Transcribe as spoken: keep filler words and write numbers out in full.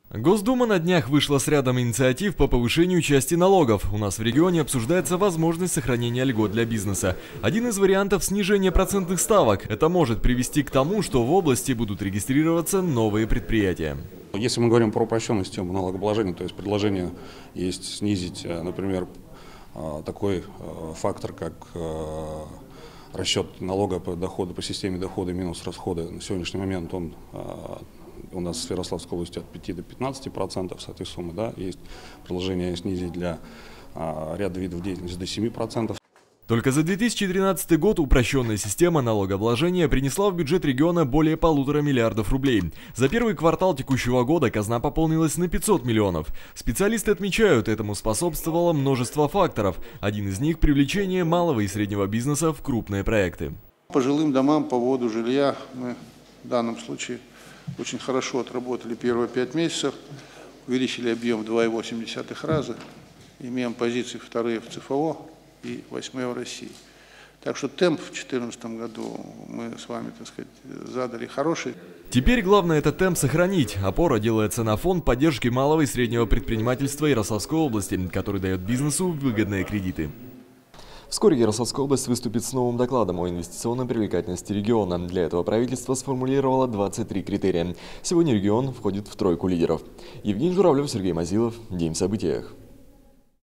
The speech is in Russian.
Госдума на днях вышла с рядом инициатив по повышению части налогов. У нас в регионе обсуждается возможность сохранения льгот для бизнеса. Один из вариантов — снижение процентных ставок. Это может привести к тому, что в области будут регистрироваться новые предприятия. Если мы говорим про упрощенную систему налогообложения, то есть предложение есть снизить, например, такой фактор, как расчет налога по доходу, по системе дохода минус расходы. На сегодняшний момент он у нас в Ярославской области от пяти до пятнадцати процентов с этой суммы. Да, есть предложение снизить для а, ряда видов деятельности до семи процентов. Только за две тысячи тринадцатый год упрощенная система налогообложения принесла в бюджет региона более полутора миллиардов рублей. За первый квартал текущего года казна пополнилась на пятьсот миллионов. Специалисты отмечают, этому способствовало множество факторов. Один из них — привлечение малого и среднего бизнеса в крупные проекты. По жилым домам, по вводу жилья мы в данном случае очень хорошо отработали первые пять месяцев, увеличили объем в два и восемь десятых раза, имеем позиции вторые в ЦФО и восьмые в России. Так что темп в две тысячи четырнадцатом году мы с вами, так сказать, задали хороший. Теперь главное этот темп сохранить. Опора делается на фонд поддержки малого и среднего предпринимательства Ярославской области, который дает бизнесу выгодные кредиты. Вскоре Ярославская область выступит с новым докладом о инвестиционной привлекательности региона. Для этого правительство сформулировало двадцать три критерия. Сегодня регион входит в тройку лидеров. Евгений Журавлев, Сергей Мазилов. День в событиях.